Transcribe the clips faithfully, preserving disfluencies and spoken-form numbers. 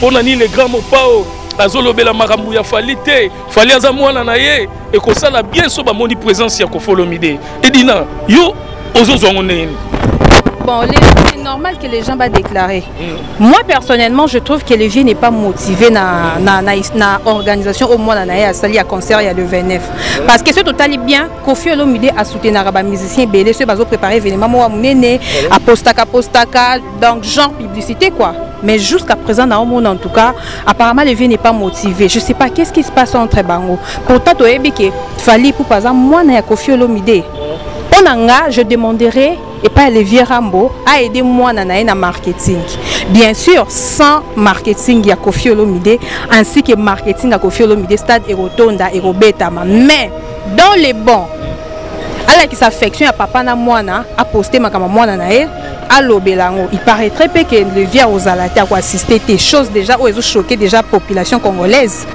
pona ni les grands mopao azolobela makambo ya Fally te Fally aza mwana na ye et ko sala bien so ba moni présence ya Koffi Olomide Edina yo ozozo ngoneni. Bon, c'est normal que les gens vont déclarer. Mm. Moi, personnellement, je trouve que le vieux n'est pas motivé dans l'organisation au moins dans le concert il y a le vingt-neuf. Mm. Parce que c'est totalement bien, Koffi Olomide a soutenu les musiciens, ceux qui ont préparé l'événement, à postaka, postaka, donc genre publicité quoi. Mais jusqu'à présent, dans le monde en tout cas, apparemment le vieux n'est pas motivé. Je ne sais pas qu'est-ce qui se passe entre Bango. Pourtant, tu as dit qu'il fallait pour par exemple, moi, je Koffi Olomide. Je demanderai et pas Olivier Rambo à aider moi dans le marketing. Bien sûr, sans marketing, il y a Koffi Olomide, ainsi que marketing à Koffi Olomide, Stade Erotonda et Robetama. Mais dans les bons, alors qui s'affectionne à papa na moana, à poster ma kama moana na e, à l'obelango, il paraîtrait peu que le vieux aux alatés à assister des choses déjà où ils ont choqué déjà la population congolaise.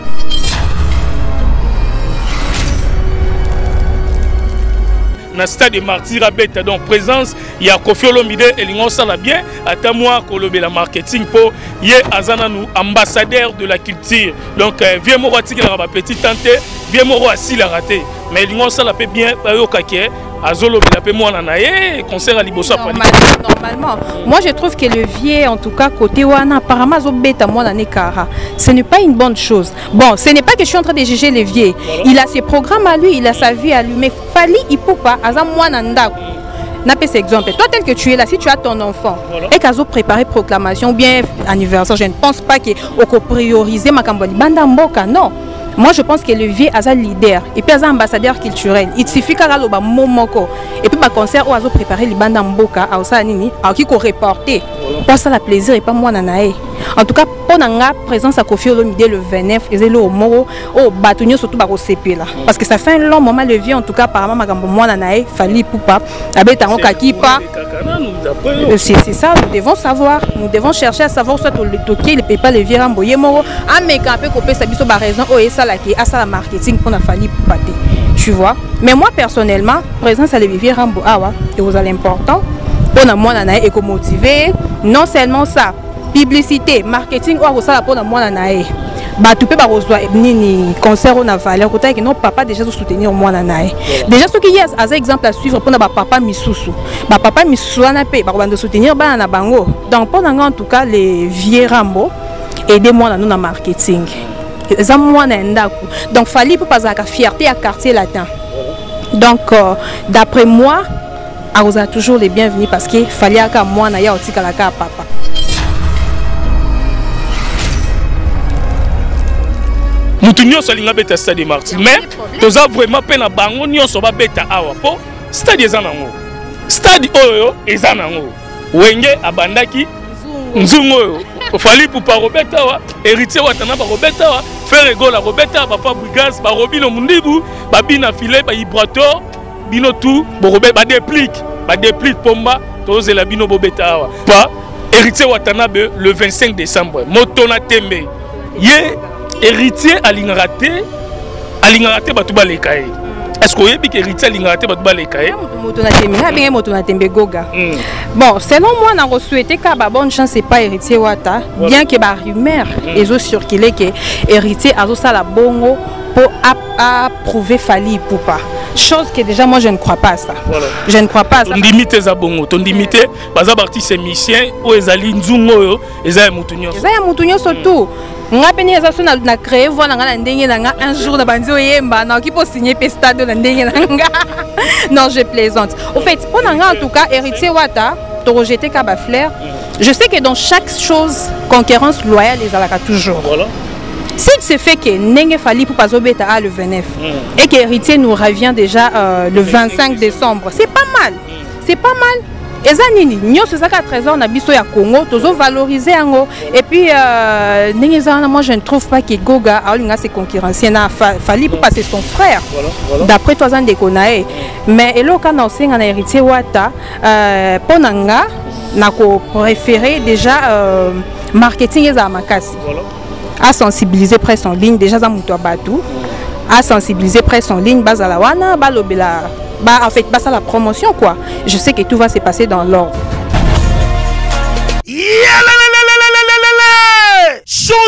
Na stade de martyr à bête donc présence il y a Koffi Olomide et l'ingon ça la bien à moi kolobé la marketing pour y azana nous ambassadeur de la culture donc vieux moro atiki la petit tante vieux moro assis la raté mais l'ingon ça la peut bien au kaké azolo la peut moi na e concert à liboso normalement moi je trouve que le vieux en tout cas côté wana apparemment zo bête moi na nekara ce n'est pas une bonne chose. Bon, ce n'est pas que je suis en train de juger le vieux, il a ses programmes à lui, il a sa vie à lui, mais Fally il peut pas azam moi na ndako. N'a pas cet exemple. Toi tel que tu es là, si tu as ton enfant voilà. Et qu'à préparer proclamation ou bien anniversaire, je ne pense pas que au prioriser ma camboni banda mboka non. Moi je pense que le vieux est un leader et puis un ambassadeur culturel. Il suffit qu'à l'oba momoko et puis ma concert où azo préparer les bandes mboka à ça nini à qui ko reporter. Pas ça la plaisir et pas moi nanae. En tout cas pour nanga présence à Koffi Olomide le vingt-neuf et le moro au batunyo surtout ba rosepe là parce que ça fait un long moment le vieux en tout cas apparemment makambo moi nanae Fally poupa abeta ngo kakipa. C'est ça, nous devons savoir, nous devons chercher à savoir soit le toquer le pas le vieux ramboyer moro à me camper coper sa biso ba raison oh et ça là qui a ça la marketing pour na Fally poupa. Tu vois, mais moi personnellement présence à le vieux rambo awa et vous allez important pour na moi nanae et motiver non seulement ça publicité marketing ou ça pour na moi nanae bah tu peux pas recevoir ni concert on a valeur côté que non papa déjà soutenir moi nanae déjà ce qui y a as exemple à suivre pour na papa misusu ba papa misusu na pe ba bande soutenir ba na bango donc pour en tout cas les vieux rambo aider moi na marketing ça moi na ndako donc Fally pour pas avoir fierté à quartier latin donc euh, d'après moi vous a toujours les bienvenus parce que Fally aka moi na ya otika la ka papa. Nous tenions sur l'inga beta stade martyr mais nous avons vraiment peine à bango nous sommes pas beta awa po stade ezanango stade oyo ezanango wenge abandaki nzungo Fally pour pas Robeta wa héritier watana ba Robeta wa faire ego la Robeta ba Fabregas ba Robino Mundibu ba bina filet ba Ibrato bino tout bo Robeta ba déplique ba déplique pomba toze la bino bobeta wa pas héritier watana le vingt-cinq décembre motona tembe ye héritier alingaraté alingaraté ba tuba lekaye est-ce que vous avez héritier alingaraté ba tuba lekaye motona tembe ha bien motona tembe goga bon selon moi on a souhaité que ba bonne chance c'est pas héritier wata bien que ba rumeur et ont circulé que héritier azo sala bongo pour approuver Fally pour pas chose que déjà moi je ne crois pas à ça. Voilà. Je ne crois pas à ça. On limite ça bongo, on limite baza parti c'est mission ou ezali nzungo ezali mutunyo. Ezali mutunyo surtout. Nga peni eza so na créer voilà nga ndenge nga un jour na banzo yemba na qui peut signer pestado na ndenge nga. Non, je plaisante. Au fait, pour nga en tout cas héritier wata to rejeter Kaba Flair. Je sais que dans chaque chose concurrence loyale les alaka toujours. Voilà. S'il se fait que Nenge Fally pour pas obéter à le vingt-neuf mm. et que héritier nous revient déjà euh, le vingt-cinq décembre, c'est pas mal. Mm. C'est pas mal. Et ça, nous sommes à treize ans, on a besoin de Congo, nous avons valorisé Ango. Et puis, euh, moi je ne trouve pas que Goga a ses concurrenciers. Fally pour passer son frère. Voilà, voilà. D'après toi, on déconne. Mais et là, quand on sait qu'on a héritier Wata, pour Nanga, on a préféré déjà euh, marketing et Zamakasi. Voilà. À sensibiliser presse en ligne déjà za muto batou à sensibiliser presse en ligne bas à la wana balobela bah en fait bas à la promotion quoi je sais que tout va se passer dans l'ordre. Chose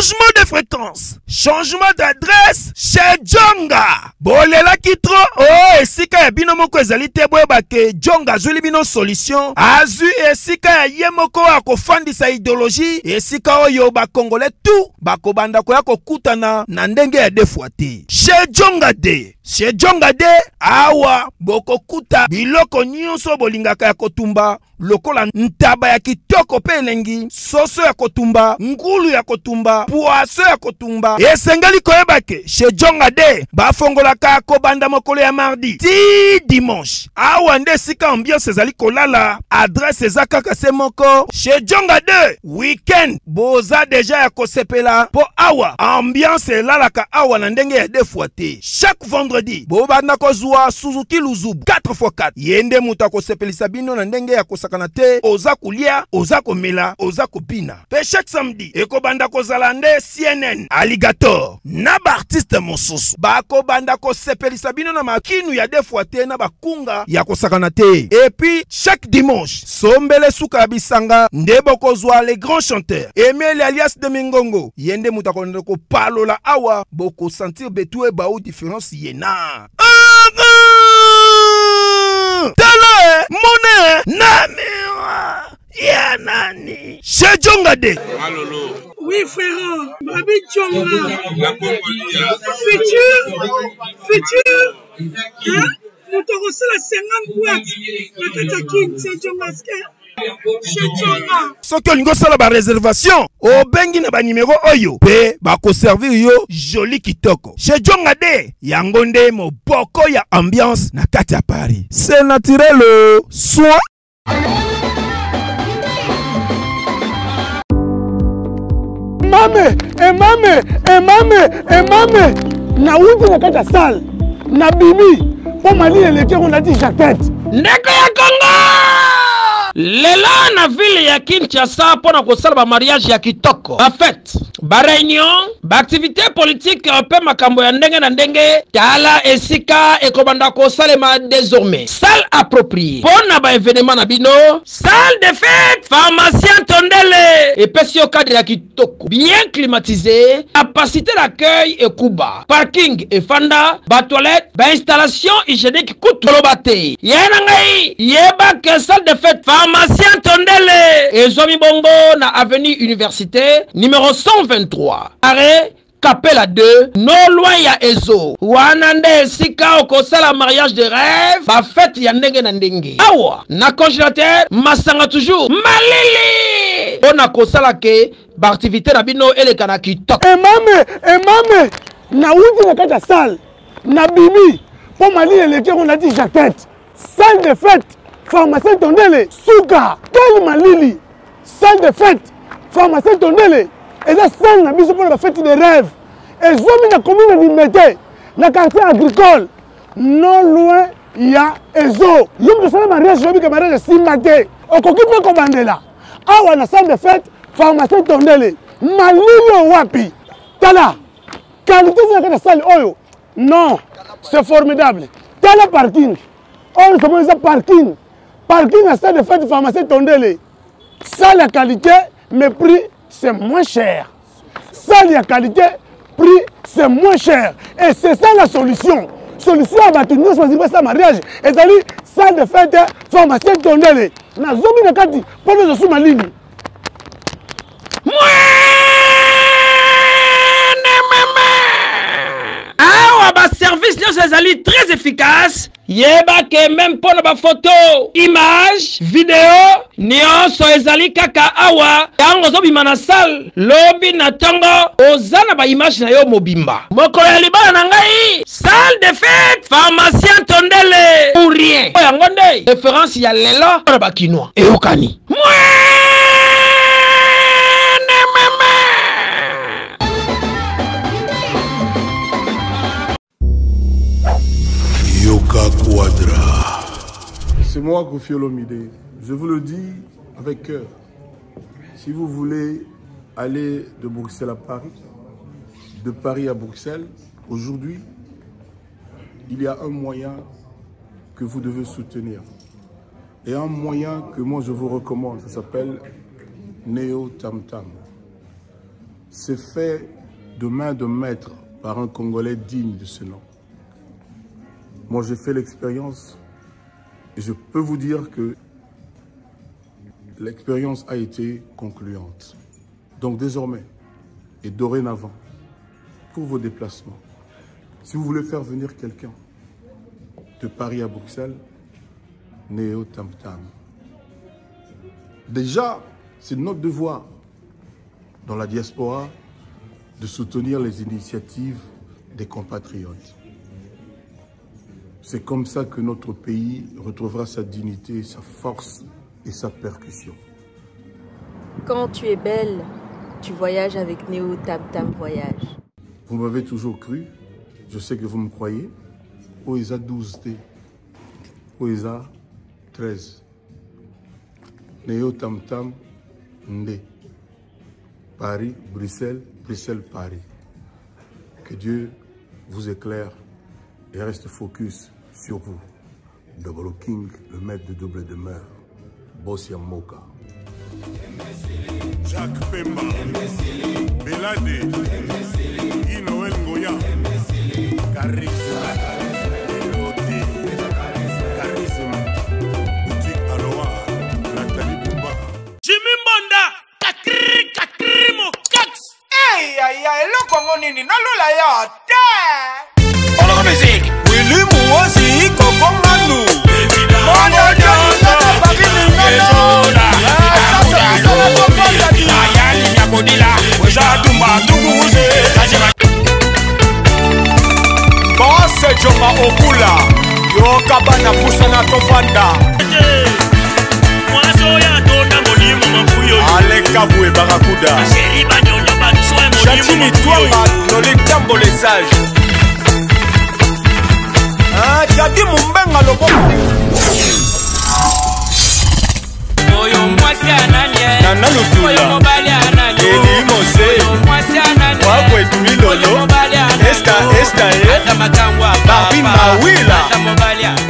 changement de fréquence, changement d'adresse chez Djonga. Bolela kitro, oh, esika ya bino moko ezali te boyeba ke Djonga azuli bino solution. Azu esika ya ye moko akofandisa idéologie, esika oyo ba Congolais tout bakobanda koya kokutana na ndenge ya defuate. Chez Djonga de, chez Djonga de, awa bokokuta biloko nyonso bolingaka ya kotumba. Lokola ntaba ya kitoko pe elengi, soso ya kotumba, ngulu ya kotumba, poaso ya kotumba. Esengeli koyebake, chez Djonga de, bafongolaka kobanda mokolo ya mardi ti dimanche. Awa nde sika ambiance ezali kolala, adresse eza kaka se moko. Chez Djonga de, weekend boza deja ya kosepela, po awa ambiance elalaka awa na ndenge ya defuate. Chaque vendredi, bobanda kozwa Suzuki Luzubu quatre fois quatre. Yende muta kosepelisa bino na ndenge ya kosaka kanate oza kulia oza komela oza kopina pe chaque samedi ekobanda kozala nde C N N Alligator na ba artiste mosusu bako banda ko sepelisa bino na makinu ya defuate na bakunga ya kosakana te. Et puis chaque dimanche sombele suka bisanga nde bokozwa les grands chanteurs Emile alias de Mingongo yende mutakonde ko palola awa boko sentir betou e ba ou différence yena. Tala mone namira ya nani chez Djonga de. Malolo. Oui frère, Babi Djonga. Futur, futur. Hein? Nous t'aurons la cinquante boîtes. La Katakin, c'est Djonga. Soki olingo sala ba réservation o bengi na ba numéro oyo pe ba ko servir yo joli kitoko chez Djonga de yango nde moboko ya ambiance na kati ya Paris. C'est naturel soit mame e mame e mame e mame na wuti na kati ya salle na bimi po mali eleke on a dit jaquette ndeko ya Kongo. Lela na ville ya Kinshasa pona kosala ba mariage ya kitoko. En fait, ba réunion, ba activité politique pe makambo ya ndenge na ndenge tala esika ekobanda kosalema désormais. Salle appropriée. Pona ba événement na bino, salle de fête, pharmacien Tondele et pesio cadre ya kitoko. Bien climatisé, capacité d'accueil et kuba. Parking et fanda, ba toilette, ba installation hygiénique kutolobate. Yena ngai, yeba que salle de fête pharmacien Tondele et Zomi Bongo na avenue Université numéro cent vingt-trois. Arrêt Capella deux, non loin ya Ezo. Wanande sika okosala mariage de rêve, ba fête ya ndenge na ndenge. Awa, na congélateur, masanga toujours. Malili! On a kosala ke ba activité na bino eleka na kitoko. E mame, e mame, na wuti na kata salle, na bimi, po mali eleke on a dit jaquette. Salle de fête. Pharmacien Tondele, Souka, quel malili, salle de fête, pharmacien Tondele, et la salle n'a pas pour la fête de rêve. Et zomi na commune de Limete, la quartier agricole, non loin, il y a Ezo. Yom de salle mariage, je veux que mariage si maté, au coquille comme Mandela. Awa na salle de fête, pharmacien Tondele, malili wapi, tala, qualité de la salle, oyo, non, c'est formidable. Tala parking, on se pose parking. Parking à salle de fête de pharmacie Tondele. Ça la qualité, mais prix c'est moins cher. Ça la qualité, prix c'est moins cher. Et c'est ça la solution. Solution à battre nous choisir ça mariage. Et ça dit salle de fête de pharmacie Tondele. Na zomi na kati pour nous sous ma ligne. Ah, bah service nous allés très efficace. Yeba ke même pour la photo, image, vidéo, nyonso ezali kaka awa, yango zobi mana salle, lobi na tango, ozana ba image na yo mobimba. Mokolo ya libala na ngai, salle de fête, pharmacien Tondele, ou rien. Yango nde, référence ya lelo, na ba kinois, e okani. C'est moi, Koffi Olomide. Je vous le dis avec cœur. Si vous voulez aller de Bruxelles à Paris, de Paris à Bruxelles, aujourd'hui, il y a un moyen que vous devez soutenir. Et un moyen que moi je vous recommande, ça s'appelle Neo Tam Tam. c'est fait de main de maître par un Congolais digne de ce nom. Moi, j'ai fait l'expérience et je peux vous dire que l'expérience a été concluante. Donc désormais et dorénavant, pour vos déplacements, si vous voulez faire venir quelqu'un de Paris à Bruxelles, Néo Tam Tam. Déjà, c'est notre devoir dans la diaspora de soutenir les initiatives des compatriotes. C'est comme ça que notre pays retrouvera sa dignité, sa force et sa percussion. Quand tu es belle, tu voyages avec Néo Tam Tam Voyage. Vous m'avez toujours cru, je sais que vous me croyez. Oesa douze T, Oesa treize. Néo Tam Tam Ndé. Paris, Bruxelles, Bruxelles, Paris. Que Dieu vous éclaire et reste focus sur vous. Double King, le maître de double demeure. Bossia Moka. Jacques Pemba, Belade, Inoël Goya, Charisme, Elodie, Charisme, Boutique Aloha, Nathalie Bouba. Jimmy Mbonda, Katri, Katri Mokax. Hey, aïe, aïe, le Congo Nini, non, la yote. On la musique. Willy Mouazi, Coco Manou. Mono Diana, Paris, Nina. Boss Joma Okula Yoka bana pusana tovanda Aleka Boué Barakuda Chatini Twanga Noli Tambo les sages Ah, Jadi Mumbenga Lobo Oyo mwasi ananye Nana Lutula Oyo mobali ananye Eli Mose Oyo mwasi ananye Wabwe Dumilolo Oyo mobali ananye Esta Esta Asa makangwa Barbie Mawila Asa mobali ananye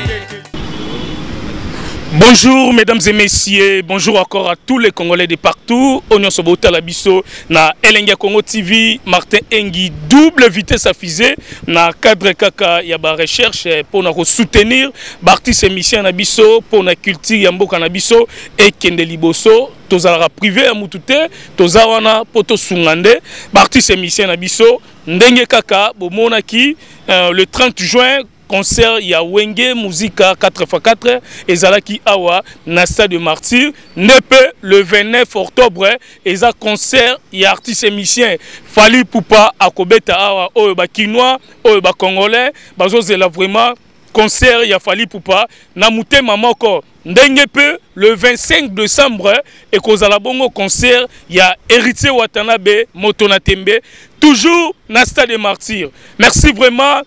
Bonjour mesdames et messieurs, bonjour encore à tous les Congolais de partout. Onion Sobota Labiso na Elenga Congo T V, Martin Engi, double vitesse à fusée na cadre kaka ya ba recherche pour na soutenir Bartis émission na biso pour na culture ya mboka na biso et kende liboso tozala privé ya mutute tozawana poto sungande Bartis émission na biso ndenge kaka bomonaki euh, le trente juin concert ya Wenge Musica quatre par quatre ezalaki awa na stade de Martyr. Nepe le vingt-neuf octobre eza concert ya artiste musicien Fally Ipupa akobeta awa oyo ba kinois oyo ba congolais bazozela vraiment concert ya Fally Ipupa na mutema moko ndenge pe le vingt-cinq décembre et kozala bongo concert ya Héritier Watanabe Motona Tembe toujours na stade de Martyr. Merci vraiment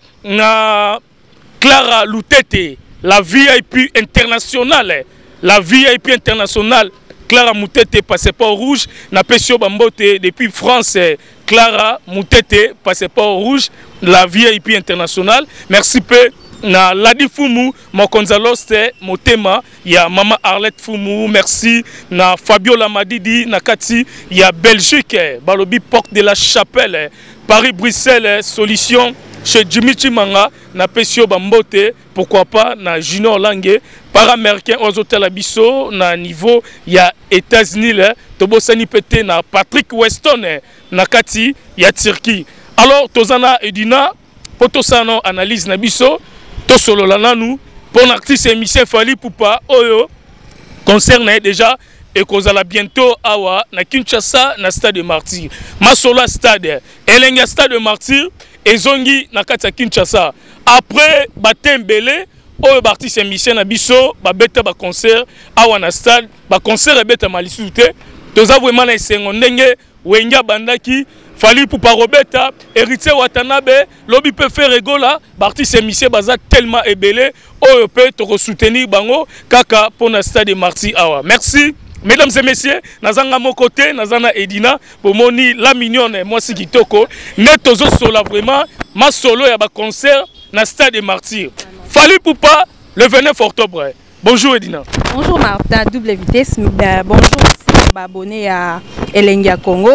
na Clara Lutete, la V I P internationale, la V I P internationale, Clara Moutete, passeport rouge, na Pessio Bambote depuis France, Clara Moutete, passeport rouge, la V I P internationale. Merci peu na Ladi Fumu, Mokonzaloste, Motema, ya Mama Arlette Fumu, merci na Fabiola Madidi, na Kati, ya Belgique, Balobi Porte de la Chapelle, Paris-Bruxelles, solution. Chez Jimmy Chimanga, na Pessio Bambote, pourquoi pas, na Junior Lange, para-américain aux hôtels Abisso, na niveau, il y a États-Unis, Tobo Sani Pete, na Patrick Weston, na Kati, il y a Turquie. Alors, Tozana Edina, Potosano analyse na Bisso, Tosolo Lananou, pour l'artiste émission Fally Ipupa, Oyo, concerne déjà, et kozala bientôt awa, na Kinshasa, na stade de Martyr. Masola stade, Elenga stade de Martyr, ezongi na kati ya Kinshasa après batembele oyo bartiste émission na biso ba beta ba concert awa na stade ba concert ebeta malisusu te toza vraiment na esengo ndenge wenga bandaki Fally Ipupa robeta Héritier Watanabe lobi peut faire rigola bartiste émission baza tellement ebele oyo peut to soutenir bango kaka pour na stade de Martyr awa. Merci. Mesdames et messieurs, nazanga mon côté, nazana Edina, pour moni la mignonne, moi c'est Kitoko, netozo sola vraiment, ma solo ya ba concert na stade de Martyr. Fally Ipupa le vingt-neuf octobre. Bonjour Edina. Bonjour Martin, double vitesse. Bonjour aussi abonné à Elenga Congo.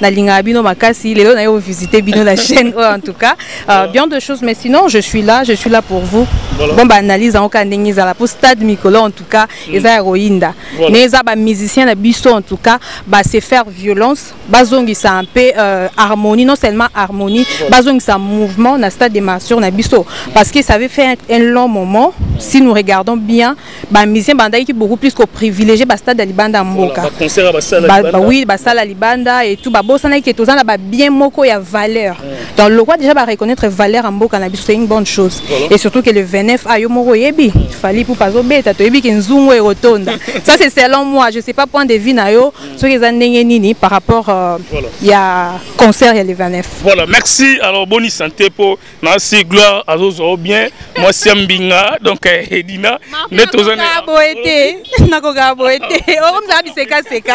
na linga bino makasi lelo na yo visiter bino la chaîne en tout cas euh, bien de choses mais sinon je suis là je suis là pour vous voilà. Bon bah analyse en cas ndenge za la pour stade Mikolo en tout cas mm. eza Roinda voilà. Mais za ba musicien na biso en tout cas bah c'est faire violence bazongi ça un peu euh, harmonie non seulement harmonie voilà. Bazongi ça mouvement na stade de martyrs na biso parce que ça avait fait un, un long moment si nous regardons bien bah musicien bandai qui beaucoup plus qu'au privilégié bah stade de Libanda Mboka voilà, concert à Basala bah, Libanda bah oui bah sala Libanda et tout bah bosana qui est aux ba bien moko ya valeur mm. Donc le roi déjà va reconnaître valeur en Mboka na biso c'est une bonne chose voilà. Et surtout que le vingt-neuf ayo moko yebi mm. Fallait pour pas obeta to yebi que nzungu et rotonda ça c'est selon moi je sais pas point de vue na yo ce que za ndenge nini par rapport euh, voilà. Il y a concert il y a le vingt-neuf voilà merci alors bonne santé pour merci gloire à vous bien moi c'est Mbinga donc Edina net aux années boete nako ga boete o mza biseka seka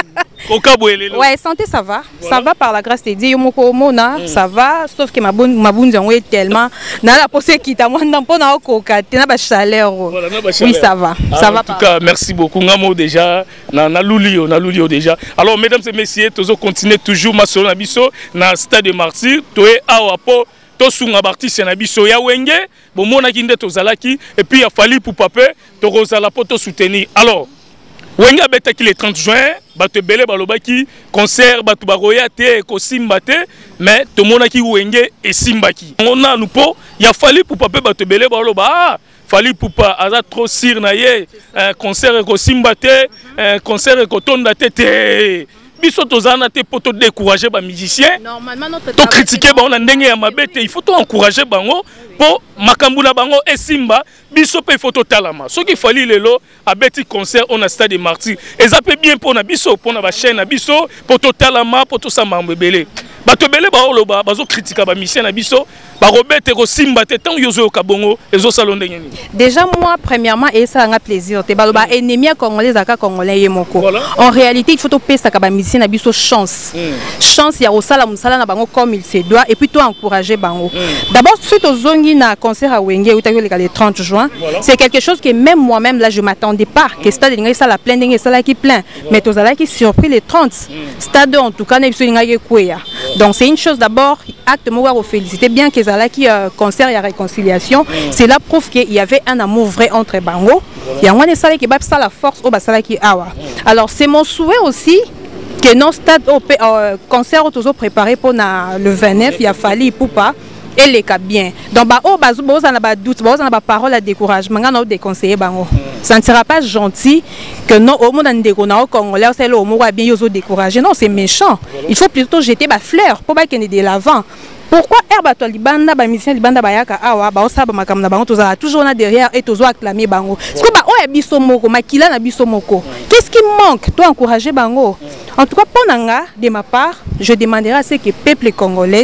ouais santé ça va voilà. Ça va par la grâce de Dieu moko mona mm. Ça va sauf que ma bonne ma bonne est tellement na la posé qui t'a moi dans pona koka na ba chaleur voilà, oui ça va alors, ça va en tout cas merci beaucoup ngamo déjà na na lulio na lulio déjà alors mesdames et messieurs tozo continuer toujours ma solo na biso na stade de Martyrs toé awa po tosunga bartiste na biso ya wenge bomona kinde tozalaki et puis il a fallu pour pape to rozala po to soutenir alors wenge abetaki le trente juin bato belé balobaki concert bato baroya te ko simbate mais to monaki wenge et simbaki on a nous po il a fallu pour pape bato belé baloba fali poupa aza trop sir na ye un concert ko simbate un concert ko tonda tete biso tozana te poto décourager ba musicien normalement notre to critiquer ba on ndenge ya mabete il faut to encourager bango po makambu na bango esimba biso pe photo talama ce qu'il fallait lelo abeti concert on a stade de Martyrs et ça peut bien pour na biso pour na ba chaîne na biso poto talama poto samba mbebele bato belé ba oloba bazo critiquer ba musicien na biso ba robete ko simba te tant yozo kabongo ezo salon ndenge ni déjà moi premièrement et ça a plaisir te baloba mm. Ennemi congolais aka congolais yemoko voilà. En réalité il faut to pesa ka ba musicien na biso chance mm. Chance ya osala musala na bango comme il se doit et puis toi encourager bango mm. D'abord suite aux zongi na concert à Wenge ou le trente juin voilà. C'est quelque chose que même moi-même là je m'attendais pas mm. Que stade ça la plein dingue ça là qui plein voilà. Mais tous là qui surpris les trente mm. Stade en tout cas na biso linga kwea donc c'est une chose d'abord acte moi à féliciter bien que ça là qui euh, concert et réconciliation mm. C'est là prouve qu'il y avait un amour vrai entre bango il y a un ça qui bat ça la force au basala qui awa mm. Alors c'est mon souhait aussi que non stade au euh, concert toujours préparé pour na, le vingt-neuf il a fallu pour pas et les cas bien donc bah oh bah vous en avez doute vous en avez parole à découragement on a déconseillé bango ça ne sera pas gentil que non au monde en déconnant au Congolais c'est le mot bien yoso découragé non c'est méchant il faut plutôt jeter ba fleur pour pas qu'il y ait de l'avant. Pourquoi herba to libanda ba musicien libanda bayaka awa ba osaba makamna bango tozala toujours na derrière et tozo acclamer bango parce que ba oya biso moko makila na biso moko qu'est-ce qui manque toi encourager bango en tout cas ponanga de ma part je demanderai à ce que peuple congolais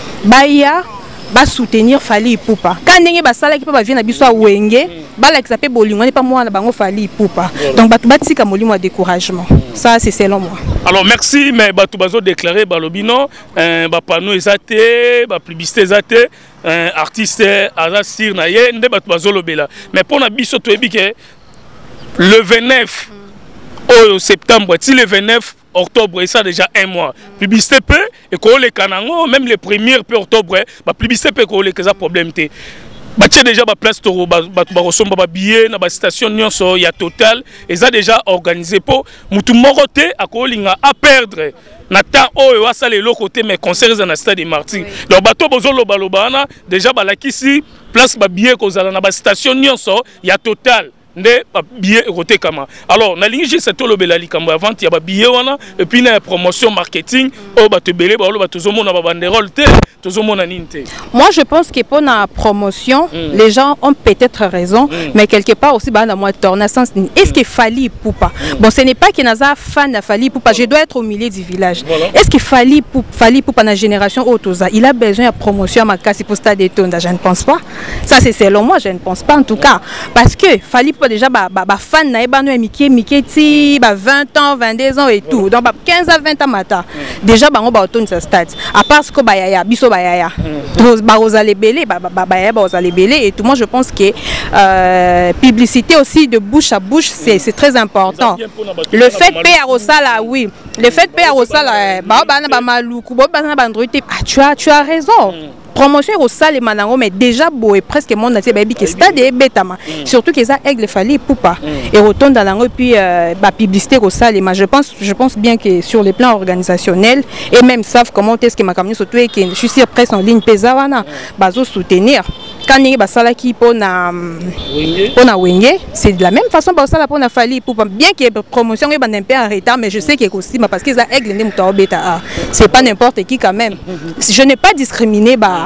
baya ba soutenir Fally Ipupa quand ndenge ba sala ki pa ba vient na biso a wenge ba la exape bolingo ne pas moi na bango Fally Ipupa donc ba batika molimo à découragement ça c'est selon moi. Alors merci mais bato bazo déclarer balobino euh ba panneau ezate ba publicité ezate un artiste azasir na ye nde bato bazo lobela mais pour na biso to ebike le vingt-neuf au septembre ti le vingt-neuf octobre et ça déjà un mois publicité peu et qu'on les canango même les premières peu octobre bah publicité peu qu'on les que ça problème té bah tiens déjà bah place toro bah bah bah ressemble bah billet na bah station nyonso ya total et ça déjà organisé pour mutu moroté à kolinga à perdre na temps oyo asa le côté mais concert na stade de Martyrs donc bato bozolo balobana déjà bah la kisi place bah billet kozala na bah station nyonso ya total ne billet côté kama alors na ligne c'est tout le belali kama avant il y a billet wana et puis na promotion marketing o ba te belé ba ba tozo mona ba banderole te tozo mona ninte. Moi je pense que pour la promotion mm. Les gens ont peut-être raison mm. Mais quelque part aussi bah dans moi tourner sens est-ce que Fally Ipupa mm. Bon ce n'est pas que naza fan de Fally Ipupa je dois être au milieu du village voilà. Est-ce que Fally Ipupa Fally Ipupa na génération autoza il a besoin de promotion à ma casse pour stade de Tonda je ne pense pas ça c'est selon moi je ne pense pas en tout cas parce que Fally Ipupa Poupa déjà ba ba fan na eba no Mickey Mickey ti ba vingt ans vingt-deux ans et tout donc ba quinze à vingt ans mata déjà bango ba autonne sa stade à part ce que ba yaya biso ba yaya ba rozale belé ba ba ba yaya ba rozale belé et tout moi je pense que euh, publicité aussi de bouche à bouche c'est c'est très important le fait payer à Rosala oui le fait payer à Rosala ba ba na ba maluku ba na ba ndruité ah tu as tu as raison promotion au salle manango mais déjà beau et presque mon natie baby qui stade et betama surtout que ça aigle fallait poupa et retourne dans lango puis bah publicité au salle mais je pense je pense bien que sur les plans organisationnels et même savent comment est-ce que ma camion surtout et que je suis sûr presse en ligne pesawana bazo soutenir quand il ba sala qui pour na pour na wenge c'est de la même façon ba sala pour na fallait poupa bien que promotion est un peu en retard mais je sais que aussi parce que ça aigle ne muto beta c'est pas n'importe qui quand même je n'ai pas discriminé bah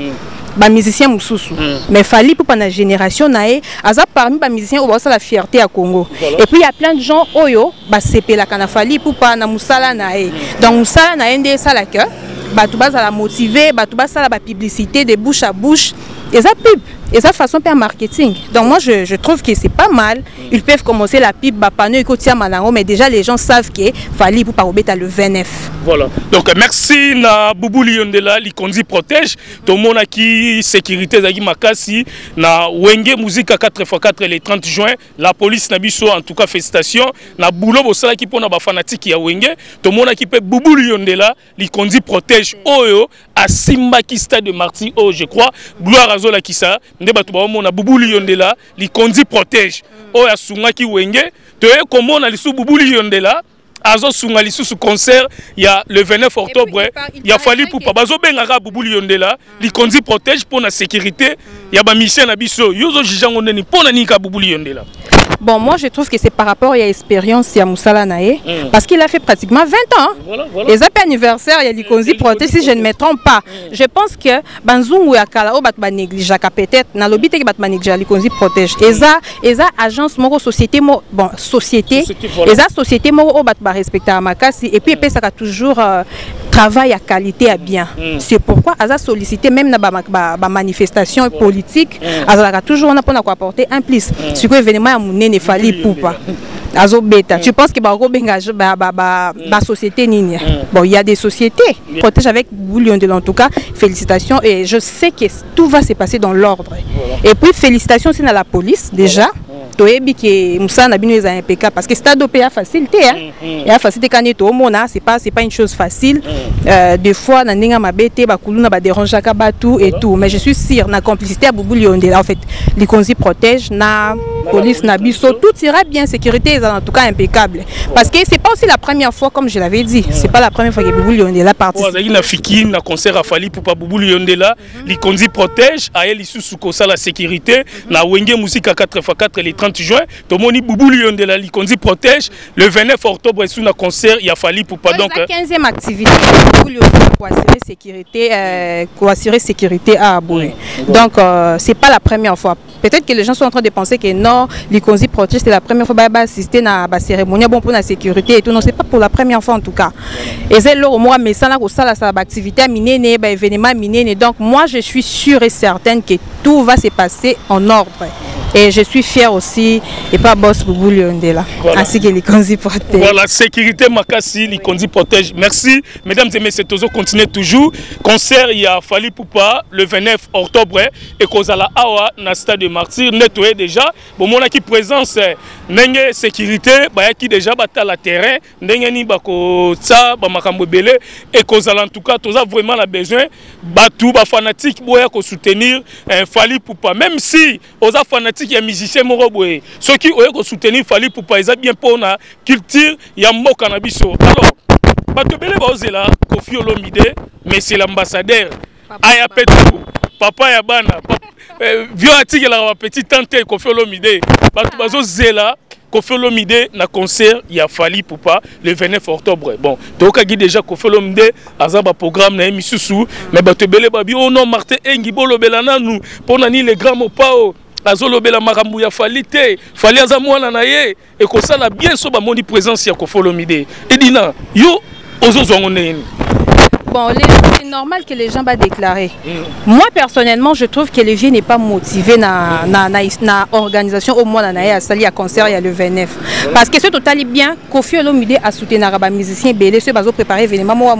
ba musicien mususu mais fallait pour la génération nae aza parmi ba musiciens au la fierté à Congo et puis il y a plein de gens oyo ba sepela kana fallait pour pas na musala nae donc musala nae ndé sala que ba tout bas à la motiver ba tout bas à la publicité de bouche à bouche et ça pub et ça façon faire marketing donc moi je, je trouve que c'est pas mal ils peuvent commencer la pub ba panneau écotia malango mais déjà les gens savent que fallait pour pas obéta le vingt-neuf voilà donc merci na Boubou Liondela li kondi protège tout le monde qui sécurité zaki makasi na wenge musique quatre fois quatre le trente juin la police na biso en tout cas félicitations na boulot bosala qui pona ba fanatique ya wenge tout le monde qui peut Boubou Liondela li kondi protège oyo à Simba qui stade de Marty oh je crois gloire à Zola qui ça nde batu ba mona Boubou Liondela li kondi protège oyo asunga ki wenge to e komona li su Boubou Liondela azo sunga li sous concert il y a le vingt-neuf octobre il a fallu pour pas bazo bengaka Boubou Liondela li kondi protège pour la sécurité il y a ba mission na biso yozo jijango neni pour na nika Boubou Liondela. Bon, moi je trouve que c'est par rapport à l'expérience de Moussala Naé, mm. parce qu'il a fait pratiquement vingt ans. Voilà, voilà. Les appels anniversaires, il y a l'Ikonzi Protège, si je ne me trompe pas. Mm. Je pense que Banzungu et Kala, on néglige peut-être, dans le but que néglige l'Ikonzi Protège. Et ça, et ça, agence, moro, société, bon, société, et ça, société, moro, on va respecter à Makasi, et puis, ça a toujours euh, travail à qualité, à bien. Mm. C'est pourquoi, à ça, sollicité, même dans la manifestation politique, à ça, toujours, on a pour apporter un plus. Ce que événement à ne fallait pas azo beta tu penses que ba ko benga ba ba ba société nini bon il y a des sociétés protège avec Bouillon de en tout cas félicitations et je sais que tout va se passer dans l'ordre et puis félicitations c'est dans la police déjà toyebi que Moussa na bino est impeccable parce que stade O P A facilité hein et a facilité quand to mona c'est pas c'est pas une chose facile euh, des fois na ndinga mabete ba kuluna ba déranger ka batu et tout mais je suis sûr na complicité à Boubou Liondé en fait les Konzi protège na police na biso tout ira bien sécurité est en tout cas impeccable parce que c'est pas aussi la première fois comme je l'avais dit c'est pas la première fois que Boubou Liondé là participé na fiki na concert a fali pour pas Boubou Liondé là les Konzi protège a elle sous ko ça la sécurité na wenge musique à quatre fois quatre les trente juin to moni Boubou Liondela li kondi protège le vingt-neuf octobre sous un concert il a fallu pour pas donc la quinzième activité Boubou Liondela pour assurer sécurité euh, pour assurer sécurité à Aboué donc euh, c'est pas la première fois peut-être que les gens sont en train de penser que non li kondi protège c'est la première fois bah assister na ba cérémonie bon pour la sécurité et tout non c'est pas pour la première fois en tout cas et c'est là moi mais ça là ko ça la activité minene ba événement minene donc moi je suis sûre et certaine que tout va se passer en ordre. Et je suis fière aussi, et pas boss Boubou Liondela, voilà. Ainsi que les Konzi protège. Voilà, sécurité Makasi, les Konzi protège. Merci, mesdames et messieurs, tous continuez toujours. Concert, il a fallu pour pas le vingt-neuf octobre, et Kozala Awa, na stade de Martyr, nettoyé déjà. Bon, mon qui présence, n'engé sécurité, bah qui déjà bata la terrain, n'engé ni bako ça, bah makambo belé, et Kozala en tout cas, tous a vraiment la besoin, bah tout, bah fanatique, boya ko soutenir, il fallu pour pas, même si, aux fanatiques il y a musicien moroboé ceux qui ont soutenu fallait pour pas ils bien pour la culture il y a mot cannabis alors bato belé bazela Koffi Olomide mais c'est l'ambassadeur aya petou papa ya bana vieux article la petite tante Koffi Olomide bato bazo zela Koffi Olomide na concert il a fallu pour pas le vingt-neuf octobre bon donc a déjà Koffi Olomide azaba programme na emisusu mais bato belé babi oh non Martin Engi bolo belana nous pour nani les grands mopao azolobela makambo ya falite fali aza mwana na ye et ko sala bien so ba moni présence ya Koffi Olomide edina yo ozozwango neni Bon, c'est normal que les gens vont déclarer. Mm. Moi, personnellement, je trouve que le vieux n'est pas motivé dans l'organisation au moins dans la concert il y a le vingt-neuf. Voilà. Parce que ce total bien, Kofi Olomide a soutenu les musiciens, Bélé, ceux qui ont préparé l'événement, moi,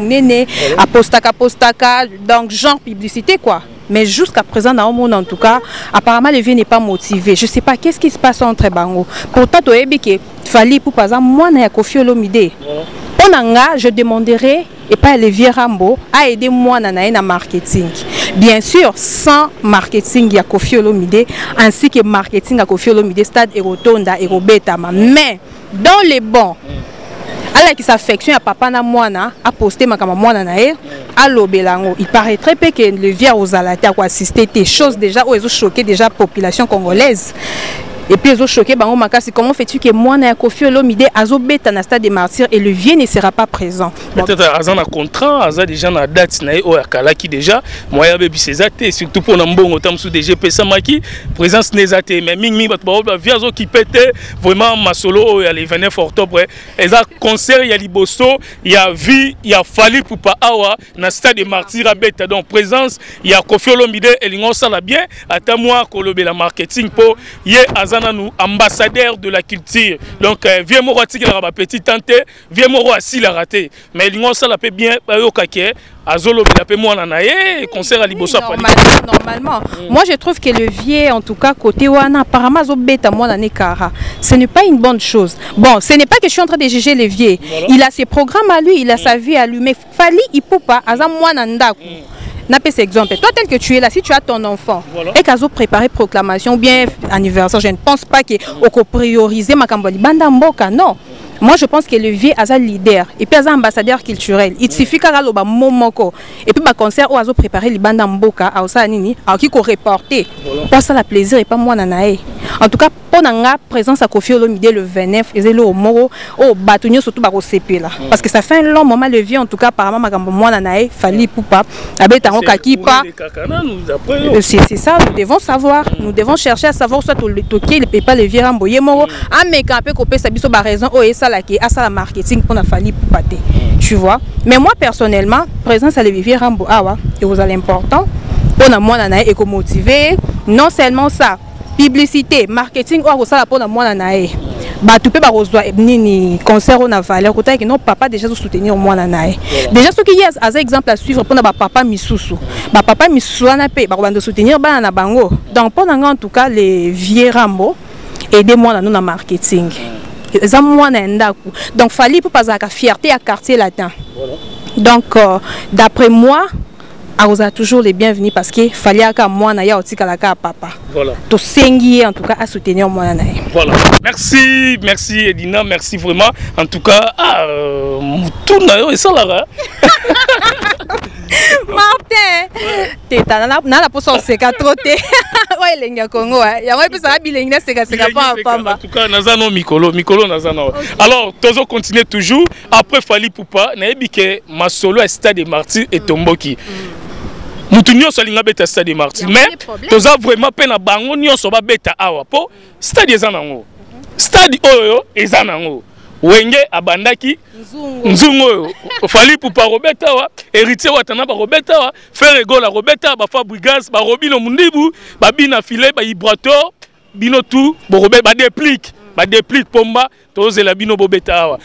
à Postaka, Postaka, donc genre publicité quoi. Mais jusqu'à présent, dans le monde en tout cas, apparemment le vieux n'est pas motivé. Je ne sais pas qu'est-ce qui se passe entre Bango. Pourtant, il fallait pour par exemple, moi, il y a Kofi Olomide. Ponanga, je demanderai et pas le vieux Rambo à aider moi dans le marketing. Bien sûr, sans marketing, il y a Kofi Olomide, ainsi que marketing à Kofi Olomide, Stade Erotonda, Erobetama. Mais dans les bons, alors qui s'affectionne à papa na moana, à poster ma kama moana na e, à l'obelango. Il paraîtrait peu que le vieux aux alatés à assister des choses déjà où ils ont choqué déjà la population congolaise. Et puis ils ont choqué Bango Makasi. Comment fais-tu que moi na Kofi Olomide azo beta na stade des martyrs et le vieux ne sera pas présent. Peut-être Azan a contrat, Azan déjà na date na o akala qui déjà moi ya bebi sezate surtout pour nambongo tam sous D G P Samaki présence nezate mais ming ming bat ba viazo qui pète vraiment ma solo il y a le vingt-neuf octobre et ça concert il y a liboso il y a vie il y a fallu pour pas awa na stade des martyrs à beta donc présence il y a Kofi Olomide et lingon ça la bien ata moi ko lobe la marketing pour yé nous ambassadeur de la culture donc euh, vieux moro atiki la petite tante vieux moro assis la raté mais lingon ça la peut bien au kaké azolo la peut moi nanaé concert à liboso normalement, normalement. Mm. Moi je trouve que le vieux en tout cas côté wana apparemment zo beta moi nané kara ce n'est pas une bonne chose. Bon, ce n'est pas que je suis en train de juger le vieux. Voilà. Il a ses programmes à lui, il a mm. sa vie à lui mais fali il peut pas azam moi nanda. N'a pas cet exemple. Toi, tel que tu es là, si tu as ton enfant voilà. Et qu'à préparer proclamation ou bien anniversaire, je ne pense pas qu'on prioriser ma camboli banda mboka. Non. Moi, je pense que le vieux a un leader et puis un ambassadeur culturel. Il suffit qu'à l'oba momoko et puis ma concert où a préparé les bandes mboka à osanini à qui qu'on reporter. Pas ça la plaisir et pas moi nanae. En tout cas, pour nanga présence à Kofi Olomide le vingt-neuf et le au moro au batunyo surtout baro C P là. Parce que ça fait un long moment le vieux en tout cas apparemment ma gambo moi nanae fali poupa abeta kaki pas. C'est ça, nous devons savoir, nous devons chercher à savoir soit le toquer le pas le vieux ramboyer moro à me camper copé ça biso ba raison oh et ça qui a ça la marketing pour la famille pour pâter tu vois mais moi personnellement présence à Olivier Rambo awa et vous allez important pour na moi na éco motivé non seulement ça publicité marketing ou ça pour na moi na e ba tu peux ba rejoindre nini concert on a valeur côté que non papa déjà soutenir moi na e déjà ce qui y a as exemple à suivre pour na ba papa misusu ba papa misusu na pe ba ba soutenir ba na bango donc pour en tout cas les vieux Rambo aidez-moi dans notre marketing. Donc, il fallait pas avoir fierté à quartier latin. Voilà. Donc, euh, d'après moi, on a toujours les bienvenus parce qu'il fallait que moi, je aussi papa. Voilà. Tout sengi en tout cas à soutenir moi. Voilà. Merci, merci Edina, merci vraiment. En tout cas, ah, euh, tout n'a ça là. Martin, tu es dans la position c'est trop té. Ouais, les gars Congo, il y a un peu ça bilingue, c'est que c'est pas en tout cas, nazano mikolo, mikolo nazano. Alors, toujours continuer toujours. Après Fali Poupa, na ebike ma solo à stade des martyrs et Tomboki. Nous tenions sur l'inga beta stade des martyrs, mais tous a vraiment peine à bango ni on soba beta awa po stade des anango. Stade oyo ezanango. Wenge abandaki nzungo Fali Poupa Robeta wa héritier watana ba Robeta wa faire égola Robeta ba Fabrigas ba Robino Mundibu ba bina filet ba Ibrator bino tout ba Robeta ba déplique ba déplique pomba tozela bino bobeta wa.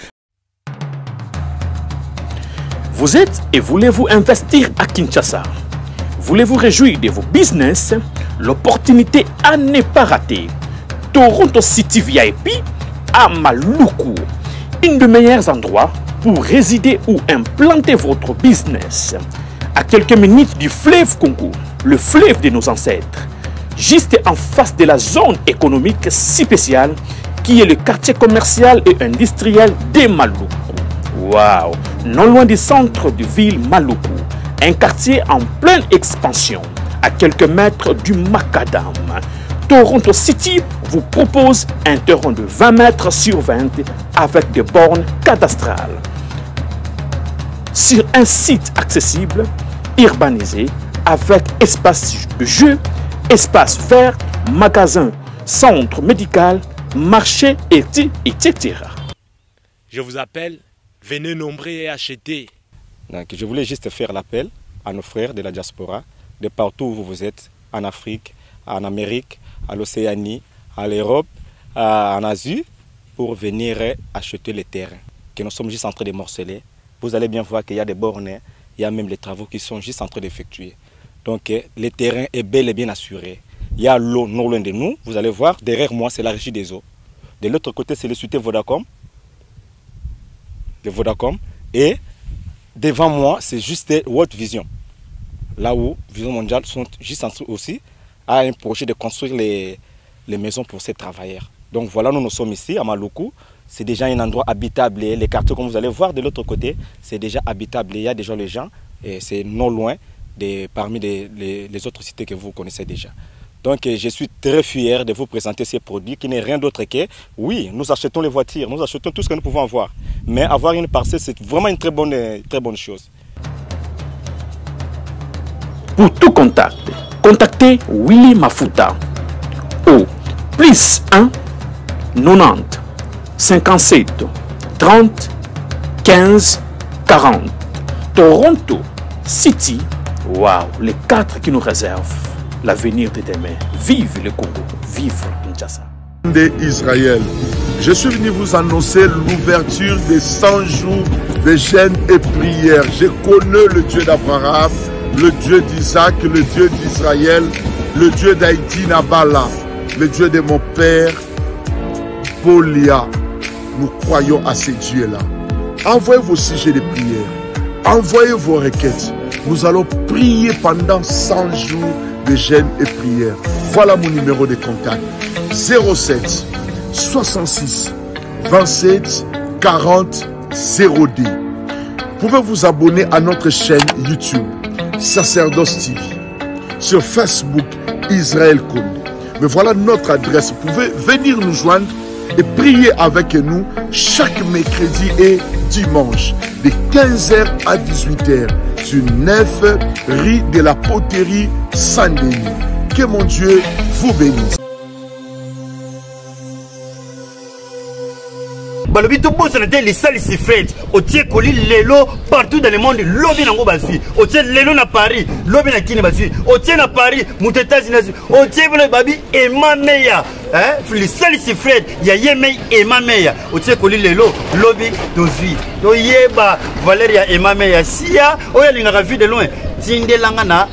Vous êtes et voulez-vous investir à Kinshasa? Voulez-vous réjouir de vos business? L'opportunité à ne pas rater. Toronto City V I P à Maluku. Un des meilleurs endroits pour résider ou implanter votre business. À quelques minutes du fleuve Congo, le fleuve de nos ancêtres, juste en face de la zone économique si spéciale qui est le quartier commercial et industriel de Maluku. Waouh! Non loin du centre de ville Maluku, un quartier en pleine expansion, à quelques mètres du Macadam. Toronto City vous propose un terrain de vingt mètres sur vingt avec des bornes cadastrales. Sur un site accessible, urbanisé, avec espace de jeu, espace vert, magasin, centre médical, marché, et cetera. Je vous appelle, venez nombrer et acheter. Donc, je voulais juste faire l'appel à nos frères de la diaspora, de partout où vous êtes, en Afrique, en Amérique, à l'Océanie, à l'Europe, en Asie, pour venir acheter les terrains que nous sommes juste en train de morceler. Vous allez bien voir qu'il y a des bornes, il y a même les travaux qui sont juste en train d'effectuer. Donc le terrain est bel et bien assuré. Il y a l'eau non loin de nous, vous allez voir, derrière moi c'est la régie des eaux. De l'autre côté c'est le société Vodacom, de Vodacom, et devant moi c'est juste World Vision. Là où Vision Mondiale sont juste en train aussi à un projet de construire les, les maisons pour ces travailleurs. Donc voilà, nous nous sommes ici à Maluku. C'est déjà un endroit habitable. Les quartiers, comme vous allez voir de l'autre côté, c'est déjà habitable. Il y a déjà les gens et c'est non loin de, parmi les, les, les autres cités que vous connaissez déjà. Donc je suis très fier de vous présenter ces produits qui n'est rien d'autre que, oui, nous achetons les voitures, nous achetons tout ce que nous pouvons avoir. Mais avoir une parcelle, c'est vraiment une très bonne, très bonne chose. Pour tout contact, contactez Willy Mafuta au plus un quatre-vingt-dix cinquante-sept trente quinze quarante. Toronto City, waouh, les quatre qui nous réservent l'avenir de demain. Vive le Congo, vive Kinshasa. Israël, je suis venu vous annoncer l'ouverture des cent jours de jeûne et prière. Je connais le Dieu d'Abraham, le Dieu d'Isaac, le Dieu d'Israël, le Dieu d'Haïti Nabala, le Dieu de mon père Bolia. Nous croyons à ces dieux-là. Envoyez vos sujets de prière, envoyez vos requêtes. Nous allons prier pendant cent jours de jeûne et prière. Voilà mon numéro de contact: zéro sept soixante-six vingt-sept quarante zéro deux. Vous pouvez vous abonner à notre chaîne YouTube Sacerdoce T V, sur Facebook Israël Conde. Mais voilà notre adresse. Vous pouvez venir nous joindre et prier avec nous chaque mercredi et dimanche de quinze heures à dix-huit heures sur neuf rue de la Poterie Saint-Denis. Que mon Dieu vous bénisse. Balobi to boss na les salles si fête au tie koli lelo partout dans le monde lobi nango bazui au tie lelo na Paris lobi na kini bazui au tie na Paris mutetazi na au tie bolo babi et ma meya hein les salles si fête ya yemei et ma meya au tie koli lelo lobi dozui to yeba Valeria et ma meya sia oya linga vu de loin tindelanga na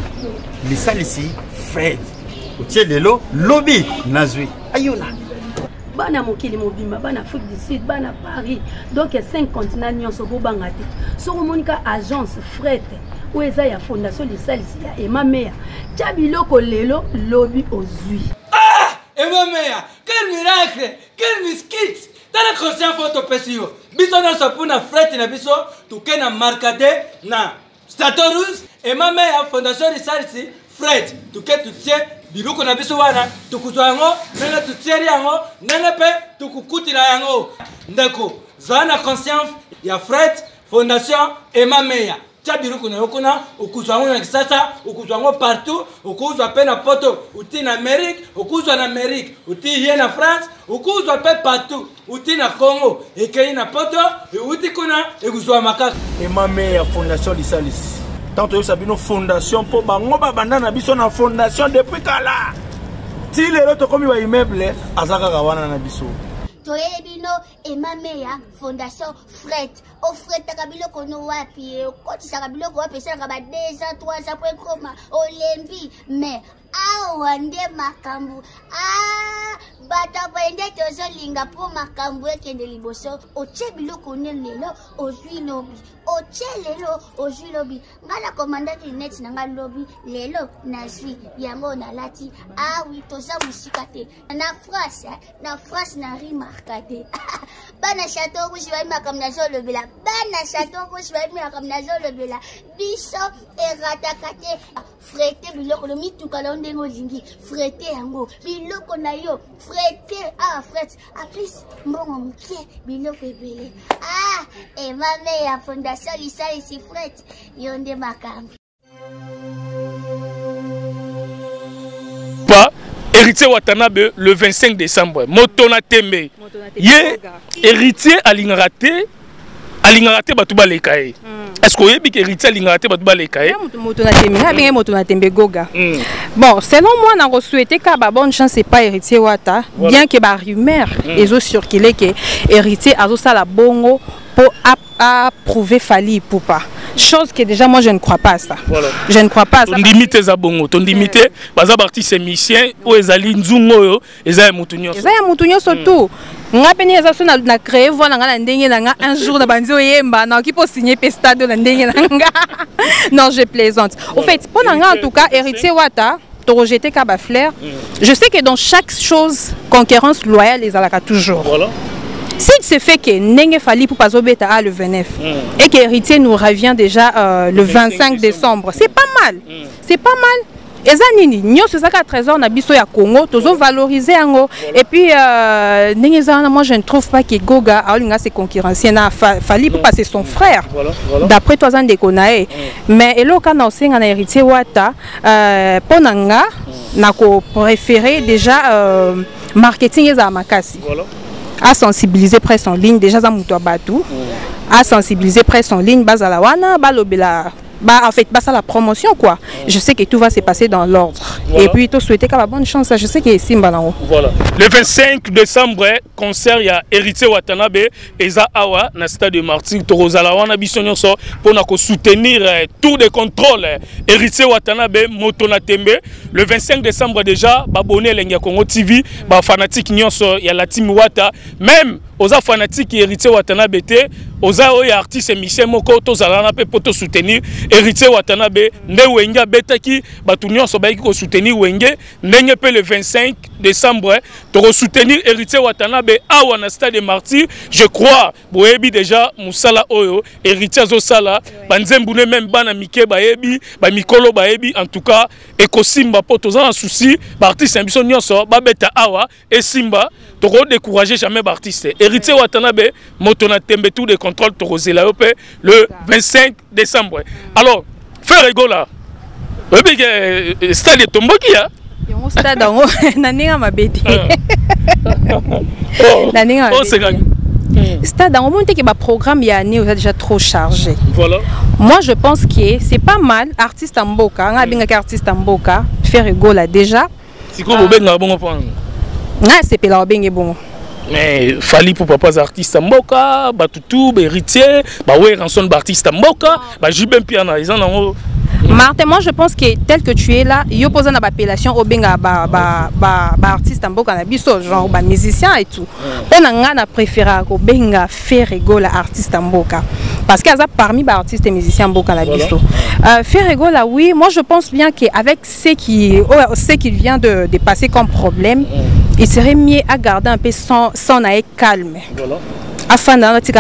les salles si fête au tie lelo lobi nazui ayuna bana mokili mobima bana Afrique du Sud bana Paris donc cinq continents nyonso bobanga te soko monika agence fret ou eza ya fondation de salisi ya Emma Meya tia biloko lelo lobi ozui. Ah Emma Meya, quel miracle, quel miskit tala conscient photo pesio biso na sapuna fret na biso tuke na markade na Statorus Emma Meya fondation de salisi fret tuke tutie biloko na biso wana tukuzwa yango nene tutieri yango nene pe tukukutila yango ndeko zana conscience ya Fred Fondation Emma Meya tia biloko na yokona ukuzwa yango na kisasa ukuzwa yango partout ukuzwa pe na poto uti na Amérique ukuzwa na Amérique uti ye na France ukuzwa pe partout uti na Congo ekei na poto uti kuna ekuzwa makaka Emma Meya Fondation Lisalis. Tant que ça une fondation pour bango babanda na biso na fondation depuis kala. Ti lelo to komi wa immeuble azaka kawana na biso. Toyele bino Emma Meya Fondation Fret. O Fret takabilo kono wapi ko ti sakabilo ko wapi saka ba deux ans trois ans pour koma olembi mais awa nde makambu ah bata bende tozo linga po makambu ekende liboso oche biloko ne lelo ozwi lobi oche lelo ozwi lobi ngala commandant net nanga lobi lelo nazwi yango na lati ah oui toza musika te na France na France na remarqué bana chateau rouge va makam na zo lobela bana chateau rouge va makam na zo lobela biso eratakate frete biloko lo mituka lo ndengo zingi frete yango biloko na yo frete ah frete a plus mbongo mke biloko ebele ah Emma Meya Fondation Lisalis frete yonde makambi pas héritier Watanabe le vingt-cinq décembre Motona Tembe ye héritier alingaraté alingaka te bato baleka ye est-ce que oyebi ke héritier alingaka te bato baleka ye moto na tembe abenge moto na tembe goga bon selon moi na souhaité ka ba bonne chance c'est pas héritier wata bien que ba rumeur ezo circuler que héritier azo sala bongo pour approuver Fally Ipupa. Chose que déjà moi je ne crois pas à ça. Voilà. Je ne crois pas à ça. On limite les abongos, on limite baza parti c'est mission ou ezali nzungo ezali mutunyo. Ezali mutunyo surtout. Nga peni ezaso na na créer voilà nga ndenge nga un jour na banzo yemba na qui peut signer pe stade na ndenge nga. Non, je plaisante. Au fait, pendant nga en tout cas héritier wata to rejeter Kaba Flair. Je sais que dans chaque chose concurrence loyale les alaka toujours. Voilà. S'il se fait que Nenge Fally Ipupa Zobeta a le vingt-neuf mm. et que Héritier nous revient déjà euh, le vingt-cinq décembre, c'est pas mal. Mm. C'est pas mal. Et ça, Nini, nous sommes à trésor na biso ya Congo, tous valoriser ango. Et puis, euh, moi je ne trouve pas que Goga a ses concurrenciers na Fally Ipupa c'est son frère. Voilà, voilà. D'après toi, ça déconne. Mais et là, quand on sait qu'on a héritier Wata, euh, Ponanga, n'a préféré déjà euh, marketing et Zamakasi. Voilà. À sensibiliser presse en ligne déjà ça muto batou à sensibiliser presse en ligne bazala wana balobela bah en fait bah ça la promotion quoi. Je sais que tout va se passer dans l'ordre. Voilà. Et puis tout souhaiter qu'à la bonne chance. Je sais qu'il y a Simba là-haut. Voilà. Le vingt-cinq décembre concert il y a Héritier Watanabe et za awa na stade de Martyrs Torozala wana bisonyo so pour na ko soutenir tout de contrôle Héritier Watanabe Motona Tembe le vingt-cinq décembre déjà ba bonné lengia Congo T V ba fanatique nyonso ya la team Wata même aux fanatiques Héritier Watanabe te aux artistes et Michel Moko tozala pe poto soutenir Héritier Watanabe nde wenga betaki batu nyonso ba ko soutenir wenge ndenge pe le vingt-cinq décembre to soutenir Héritier Watanabe awa na stade de Martyrs. Je crois boyebi déjà musala oyo Héritier zo sala banzembune même bana mike bayebi ba mikolo bayebi en tout cas ekosimba poto za un souci ba artiste ambition nyonso ba beta awa et simba to décourager jamais ba artiste Héritier Watanabe Motona Tembe tout de contrôle to rozela le vingt-cinq décembre. Alors faire rigola oyebi ke stade tomboki ya yo stade ngo naninga mabeti naninga oh c'est gagne stade on monte que ba programme ya année déjà trop chargé. Voilà. Moi je pense que c'est pas mal artiste en mboka nga binga artiste en mboka faire rigola déjà si ko bobenga bongo pa nga c'est pela benge bon mais Fally pour papa artiste mboka batutu héritier ba ouais ranson artiste mboka ba jibem piana ils en ont. Martin, moi je pense que tel que tu es là, il y a posé une appellation au benga ba ba ba ba artiste mboka na biso genre ba musicien et tout. On a na préféré au benga faire rigoler artiste mboka parce qu'il y a parmi ba artistes et musiciens mboka na biso. Euh, faire rigoler oui, moi je pense bien qu'avec ce qui oh, ce qui vient de, de passer comme problème, il serait mieux à garder un peu son son air calme. Voilà. Afin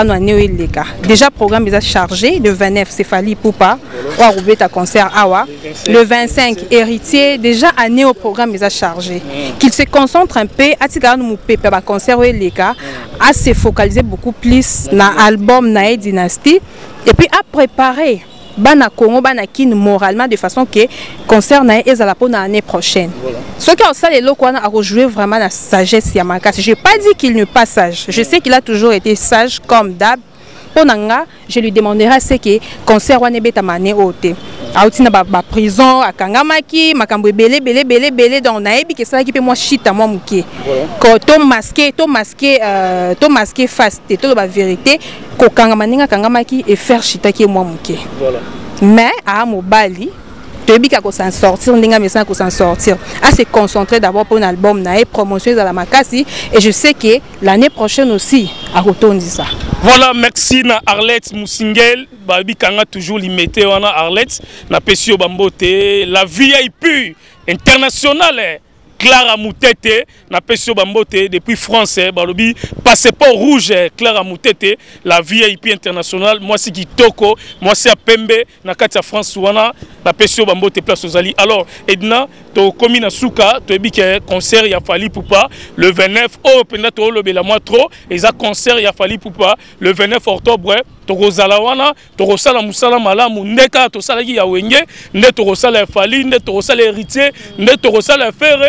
de déjà programme est chargé le vingt-neuf c'est Fally Ipupa ou Arubé ta concert awa le vingt-cinq héritier déjà année au programme est chargé qu'il se concentre un peu à tiga nous pepe ba concert les cas à se focaliser beaucoup plus na album na dynastie et puis à préparer bana Congo bana kin moralement de façon que concert na ezala pour l'année prochaine. Ce qui a ça les locaux a rejoué vraiment la sagesse Yamaka. Je n'ai pas dit qu'il n'est pas sage. Je sais qu'il a toujours été sage comme d'hab. Pour Nanga, je lui demanderai ce que concert wana beta mané ote. Autina ba ba prison à Kangamaki, makambo belé belé belé belé dans naebi que ça qui peut moi shit à moi muké. Quand to masqué, to masqué euh to masqué face, to la vérité, ko Kangamani Kangamaki et faire shit à qui moi muké. Voilà. Mais à Mobali Tebi kako s'en sortir, n'inga mais sans s'en sortir. À se concentrer d'abord pour un album nae promotion à la Makasi et je sais que l'année prochaine aussi à retourner ça. Voilà, merci na Arlette Moussingel, babi kanga toujours limité wana Arlette na Pesio Bambote, la V I P internationale. Clara Moutete, na Pesio Bambote depuis France, balobi passeport rouge, Clara Moutete, la V I P internationale, moi c'est Kitoko, moi c'est Pembe, na Katia France wana, na Pesio Bambote place aux Ali. Alors, Edna, to komi na Souka, to ebi que concert ya Fally Ipupa le vingt-neuf, oh penda to lobe la moi trop, et ça concert ya Fally Ipupa le vingt-neuf octobre, to rozala wana, to rosala musala malamu, ndeka to sala ki ya wenge, nde to rosala Fally, nde to rosala héritier, nde to rosala Ferre.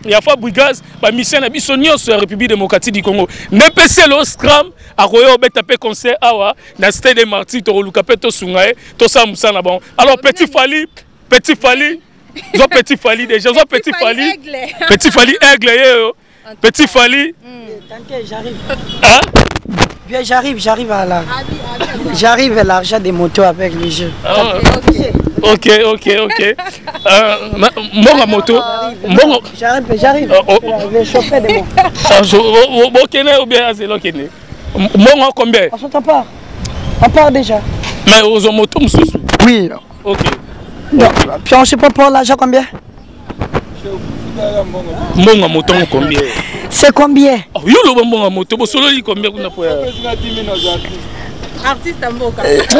ya Fabregas ba mission na biso nyonso ya République démocratique du Congo ne pese lo scrum akoyo beta pe concert awa na Stade des Martyrs to luka pe to sungae to sa musana bon alors petit Fally petit Fally zo petit Fally déjà zo petit Fally petit Fally aigle yo petit Fally t'inquiète j'arrive hein bien j'arrive j'arrive à la j'arrive à l'argent des motos avec le jeu ok ok ok mon moto mon j'arrive j'arrive je vais chauffer des mots bon kene ou bien c'est là kene mon combien on s'entend pas on part déjà mais aux motos oui ok non puis on sait pas pour l'argent combien mon moto combien c'est combien oh yo lo mon moto bo solo li combien kuna po artiste Mboka.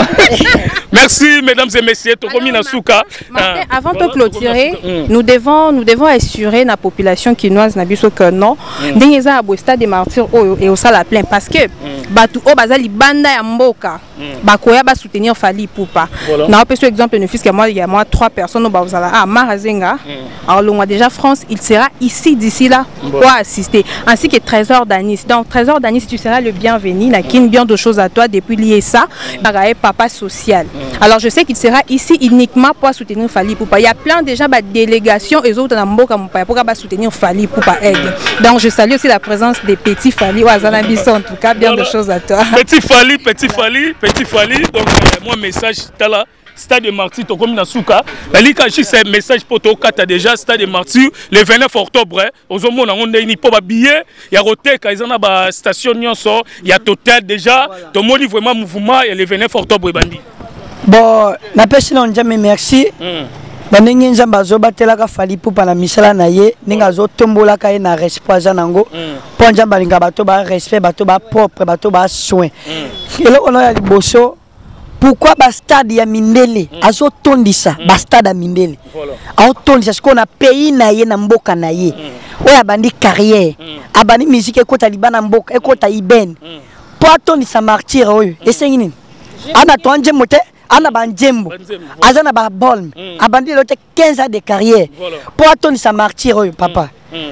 Merci mesdames et messieurs, Tokomina Souka. Avant de clôturer, nous devons nous devons assurer la population quinoise nabiso que non, ndengeza abo stade des martyrs et au sala plein parce que batu o bazali banda ya Mboka. Bakoya ba soutenir Fally Ipupa. Na on peut sur exemple ne fils que moi il y a moi trois personnes au bazala ah Marazenga. Alors le mois déjà France, il sera ici d'ici là pour assister ainsi que Trésor Danis. Donc Trésor Danis tu seras le bienvenu, na kin bien de choses à toi depuis lié ça, papa social. Alors je sais qu'il sera ici uniquement pour soutenir Fally Ipupa. Il y a plein déjà de délégations et autres dans Mboka pour soutenir Fally Ipupa. Donc je salue aussi la présence des petits Fally ou Azanabis en tout cas, bien de choses à toi. Petit Fally, petit Fally, petit Fally. Donc euh, moi message tala Stade des Martyrs to comme na Souka. La lika juste un message pour to kata déjà Stade des Martyrs le vingt-neuf octobre. Aux hommes on a ni pas billet, il y a roté quand ils ont ba station nyonso, il y a total déjà. Tout le monde vraiment mouvement et le vingt-neuf octobre bandi. Bon, na pesi non jamais merci. Banengi nzamba zo batela ka Fally Ipupa na misala na ye, ninga zo tombola ka na respect za nango. Po nzamba linga bato ba respect, bato ba propre, bato ba soin. Elo ono ya liboso. Pourquoi ba stade ya Mindele azo tondisa ba stade ya Mindele. A tondisa ce qu'on a pays na ye na Mboka na ye. Oya bandi carrière. Abani musique ekota libana Mboka, ekota Iben. Po tondisa martyr oyo. Esengi nini? Ana to anje mote ana banjembo azana ba bolm abandi lote quinze ans de carrière pour attendre sa martyr oyo papa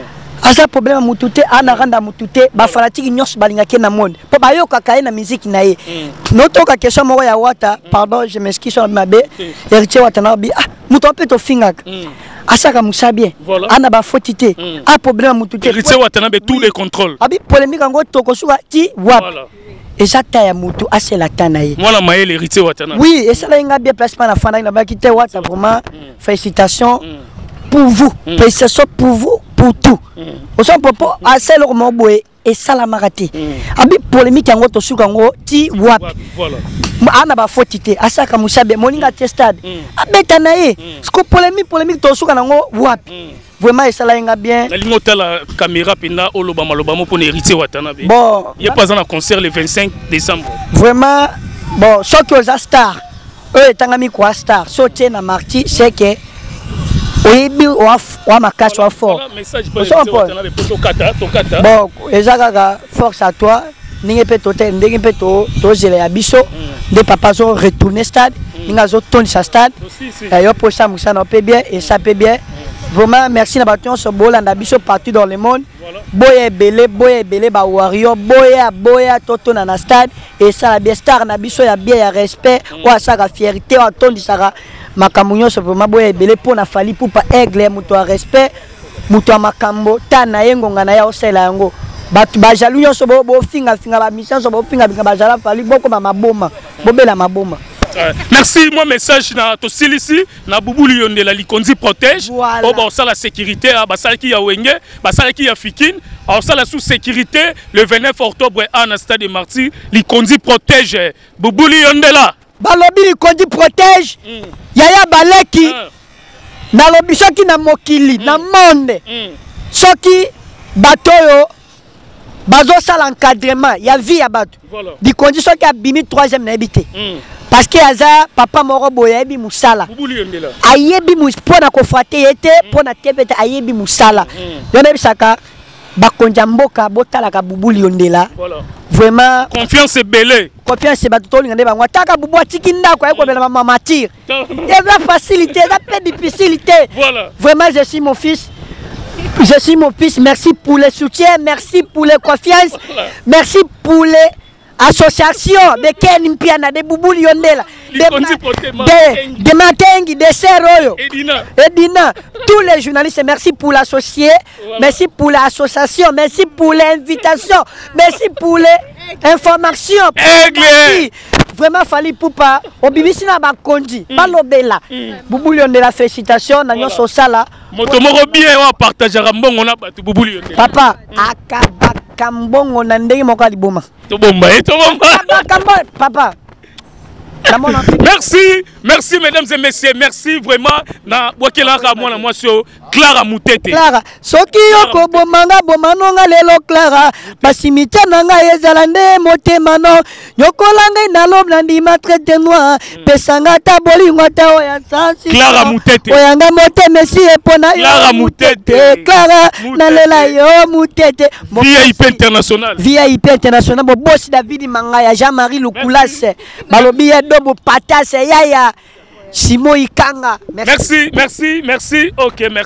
asa problème mutute ana randa mutute ba fanatiki nyos balinga ke na monde po ba yoka kae na musique na ye notoka question moko ya wata pardon je m'excuse sur ma bé héritier wata na bi ah muto pe to fingaka asaka musabien ana ba fotité a problème mutute héritier wata na be tous les contrôles abi polémique ngo toko suka ti wap et ça taille à Moutou, ah c'est la tanaï. Moi la maille l'héritier Watana. Oui, et ça là il y a bien placement la fin là, il a quitté Wata vraiment. Félicitations pour vous, félicitations pour vous, pour tout. Au son propos, à celle où mon boy et ça la maraté. Abi polémique en gros sur en ti wap. Voilà. Ana ba fotité, à ça comme ça bien, moninga testade. Abi tanaï, ce que polémique polémique to sur en gros wap. Vraiment ça là il y a bien. La ligne la caméra pina olobama lobamo pour héritier Watana. Bon, il y a pas un concert le vingt-cinq décembre. Vraiment bon, surtout aux stars. Eux tangami quoi star, sauter na marty, c'est que oyebi wa wa makacho wa fort. Message pour Watana pour kata, to kata. Bon, ezaka force à toi. Ninge pe tote ndenge pe to to zele ya biso de papa zo retourner stade ninga zo tourner sa stade yo pour ça musa na pe bien et ça peut bien. Vraiment merci na bation so bolanda biso partout dans le monde. Boye belé boye belé ba warrior boya boya toto na na stade et ça la bien star na biso ya bien ya respect ou ça la fierté o tondi sara makamunyo so vraiment boye belé pour na Fally Ipupa aigle muto a respect muto a makambo tana yengo ngana ya osela yango. Batu ba jaloux nyonso bo bo finga finga ba mission so bo finga binga ba jala Fally boko ma maboma bobela maboma. Merci, moi message na to silisi na bubuli yonde la likonzi protège oh bah ça la sécurité bah ça qui ya wenge bah ça qui ya fikin alors ça la sous sécurité le vingt-neuf octobre à na Stade des Martyrs likonzi protège bubuli yonde là balobi likonzi protège yaya baleki na lobi soki na mokili na monde soki batoyo bazo sala encadrement ya vie ya bato di condition ki abimi troisième na habité parce que aza papa moro boya ebi musala ayebi muspona ko fate yete pona tebete ayebi musala yona bisaka bakonja mboka botala ka bubuli yondela vraiment confiance est belé confiance bato to linga ndeba ngwataka bubu atiki ndako ayeko bela mama matir il y a facilité, il y a pas de difficulté. Voilà. Vraiment je suis mon fils. Je suis mon fils. Merci pour le soutien. Merci pour les confiances. Merci pour les associations de Ken Mpiana, de Boubou Yondela, de, de Matengi, de Seroyo, Edina. Edina. Tous les journalistes, merci pour l'associé. Voilà. Merci pour l'association. Merci pour l'invitation. Merci pour les informations. Merci. Vraiment, Fali Poupa, au B B C na bakonji, balobela. Boubou Yondela, félicitations. Nanyo Sosala. Motomoro bien, on partage Rambon, on a battu Boubou Yondela. Papa, akaba kambongo na ndenge moko liboma. Tobomba, tobomba. Papa. Merci, merci mesdames et messieurs, merci vraiment na wakelaka mwana mwasio Clara Mutete. Clara, soki yoko bomanga bomanonga lelo Clara, basimita nanga ezala nde motema no, yokolanga na lob na ndima traite noir, pesanga ta bolingo ta oya sansi. Clara Mutete. Oyanga mote messi epona yo. Clara Mutete. Clara na lela yo Mutete. V I P international. V I P international, bo boss David Mangaya, Jean-Marie Lukulase, balobi Dobo Patase Yaya Simo Ikanga. Merci, merci, merci. Ok, merci.